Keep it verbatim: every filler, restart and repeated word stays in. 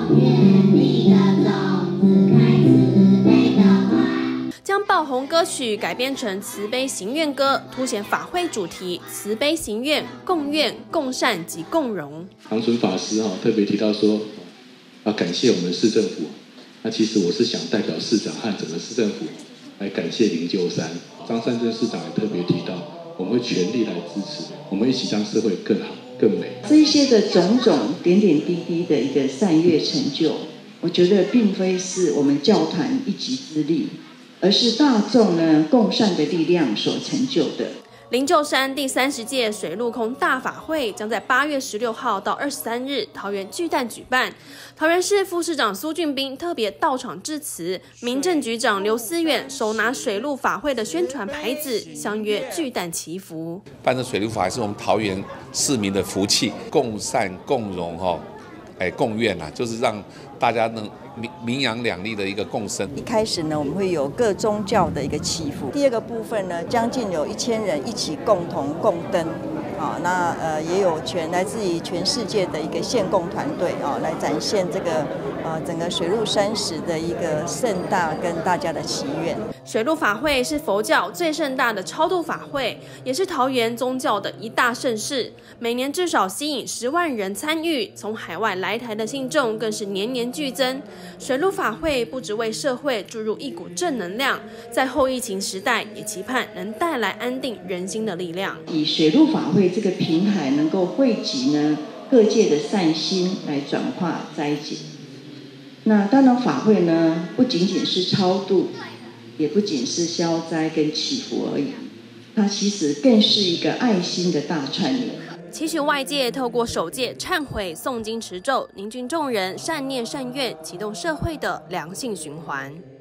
将爆红歌曲改编成慈悲行愿歌，凸显法会主题：慈悲行愿、共愿、共善及共荣。 长存法师哈特别提到说，要感谢我们市政府。那其实我是想代表市长和整个市政府来感谢灵鹫山。张善政市长也特别提到，我们会全力来支持，我们一起让社会更好、更美。 这一些的种种点点滴滴的一个善乐成就，我觉得并非是我们教团一己之力，而是大众呢共善的力量所成就的。 灵鹫山第三十届水陆空大法会将在八月十六号到二十三日桃园巨蛋举办。桃园市副市长苏俊彬特别到场致辞，民政局长刘思远手拿水陆法会的宣传牌子，相约巨蛋祈福。 办这水陆法会是我们桃园市民的福气，共善共荣哈。哎，共愿啊，就是让大家能名名扬两利的一个共生。 一开始呢，我们会有各宗教的一个祈福。第二个部分呢，将近有一千人一起共同共灯，啊，那呃也有全来自于全世界的一个献供团队啊，来展现这个呃整个水陆山石的一个盛大跟大家的祈愿。 水陆法会是佛教最盛大的超度法会，也是桃园宗教的一大盛事，每年至少吸引十万人参与，从海外来台的信众更是年年剧增。水陆法会不只为社会注入一股正能量，在后疫情时代也期盼能带来安定人心的力量。 以水陆法会这个平台能够汇集呢各界的善心来转化灾解。那当然法会呢不仅仅是超度，也不仅是消灾跟祈福而已，它其实更是一个爱心的大串联。 期许外界透过首届忏悔、诵经持咒，凝聚众人善念善愿，启动社会的良性循环。